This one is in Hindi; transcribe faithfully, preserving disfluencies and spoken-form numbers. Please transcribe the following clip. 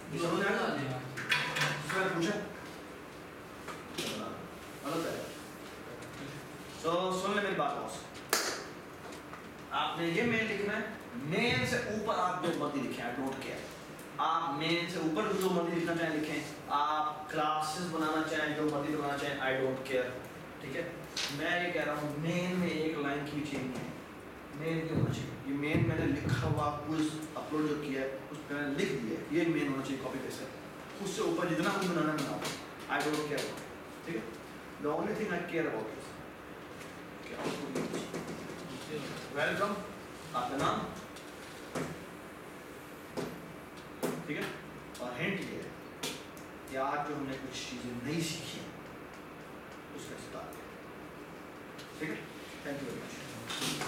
ये समझ आया दूसरा पूछा गलत है। सो सुन ले मेरी बात बॉस, आपने ये मेन लिखना है, मेन से ऊपर आप जो मर्जी लिखें, आई डोंट केयर। आप मेन से ऊपर जो मर्जी लिखना चाहें लिखें, आप क्लासेस बनाना चाहें जो मर्जी बनाना चाहें, आई डोंट केयर, ठीक है। मैं ये कह रहा हूँ मेन में एक लाइन की भी चेंज है, मेन नहीं होना चाहिए। ये मेन मैंने लिखा हुआ क्विज अपलोड जो किया है उस पर मैंने लिख दिया है, ये मेन होना चाहिए कॉपी पेस्ट है। उससे ऊपर जितना कुछ बनाना बनाओ, आई डोंट केयर, ठीक है। The only thing I care about is welcome, आपका नाम, ठीक है। और हिंट ये है कि आज जो हमने कुछ चीजें नहीं सीखी उसका स्टार्ट, ठीक है। Thank you very much.